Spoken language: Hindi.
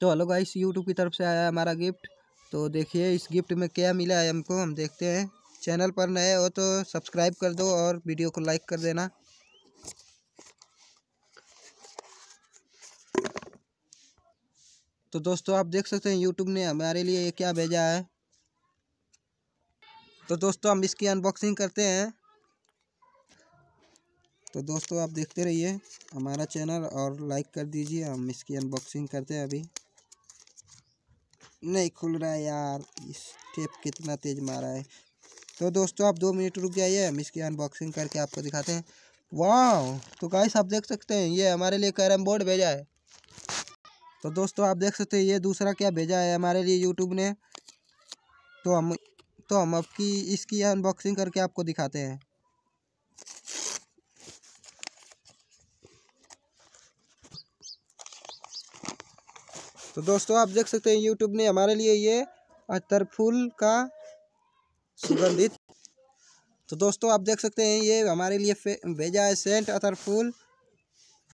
तो हेलो गाइस, यूट्यूब की तरफ से आया है हमारा गिफ्ट। तो देखिए इस गिफ्ट में क्या मिला है हमको, हम देखते हैं। चैनल पर नए हो तो सब्सक्राइब कर दो और वीडियो को लाइक कर देना। तो दोस्तों आप देख सकते हैं यूट्यूब ने हमारे लिए ये क्या भेजा है। तो दोस्तों हम इसकी अनबॉक्सिंग करते हैं। तो दोस्तों आप देखते रहिए हमारा चैनल और लाइक कर दीजिए। हम इसकी अनबॉक्सिंग करते हैं। अभी नहीं खुल रहा है यार, इस टेप कितना तेज मारा है। तो दोस्तों आप 2 मिनट रुक जाइए, हम इसकी अनबॉक्सिंग करके आपको दिखाते हैं। वाह, तो गाइस आप देख सकते हैं ये हमारे लिए कैरम बोर्ड भेजा है। तो दोस्तों आप देख सकते हैं ये दूसरा क्या भेजा है हमारे लिए यूट्यूब ने। तो हम अब की इसकी अनबॉक्सिंग करके आपको दिखाते हैं। तो दोस्तों आप देख सकते हैं यूट्यूब ने हमारे लिए ये अतर फूल का सुगंधित। तो दोस्तों आप देख सकते हैं ये हमारे लिए भेजा है सेंट अतर फूल।